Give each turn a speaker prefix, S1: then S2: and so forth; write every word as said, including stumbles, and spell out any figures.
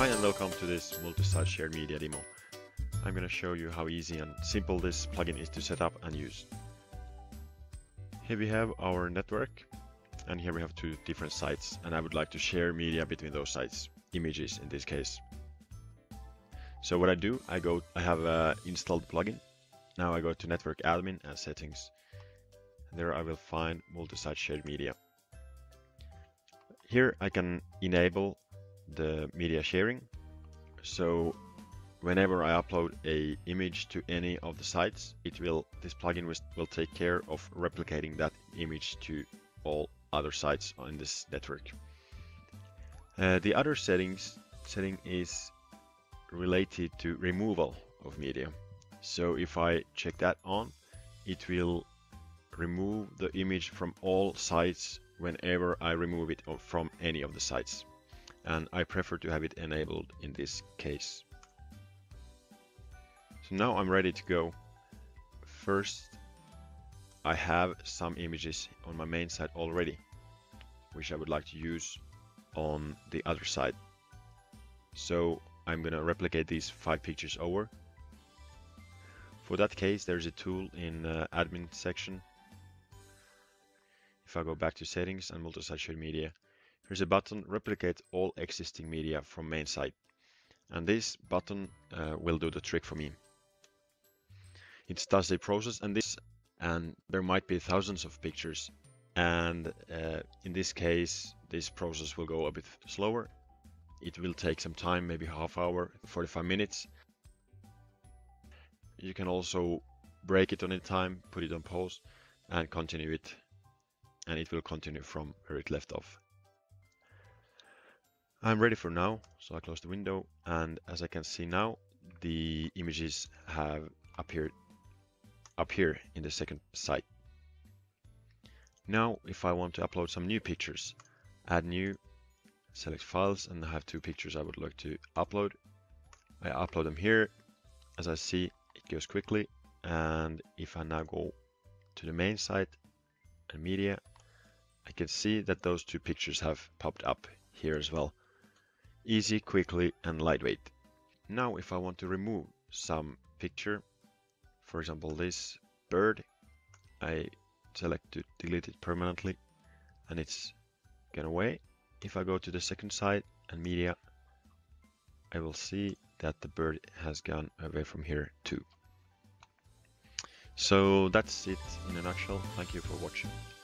S1: and welcome to this Multisite Shared Media demo. I'm going to show you how easy and simple this plugin is to set up and use. Here we have our network, and here we have two different sites, and I would like to share media between those sites, images in this case. So what I do, I go, I have a installed plugin. Now I go to Network Admin and Settings. There I will find Multisite Shared Media. Here I can enable the media sharing. So whenever I upload a image to any of the sites, it will this plugin will, will take care of replicating that image to all other sites on this network. Uh, the other settings setting is related to removal of media. So if I check that on, it will remove the image from all sites whenever I remove it from any of the sites. And I prefer to have it enabled in this case. So now I'm ready to go. First, I have some images on my main site already, which I would like to use on the other side. So I'm going to replicate these five pictures over. For that case, there's a tool in uh, admin section. If I go back to settings and Multisite Shared Media, there's a button replicate all existing media from main site. And this button uh, will do the trick for me. It does a process and this, and there might be thousands of pictures. And uh, in this case, this process will go a bit slower. It will take some time, maybe half hour, forty-five minutes. You can also break it on any time, put it on pause and continue it. And it will continue from where it left off. I'm ready for now, so I close the window, and as I can see now, the images have appeared up here in the second site. Now, if I want to upload some new pictures, add new, select files, and I have two pictures I would like to upload. I upload them here. As I see, it goes quickly, and if I now go to the main site and media, I can see that those two pictures have popped up here as well. Easy, quickly, and lightweight. Now if I want to remove some picture, for example this bird, I select to delete it permanently and it's gone away. If I go to the second site and media, I will see that the bird has gone away from here too. So that's it in a nutshell. Thank you for watching.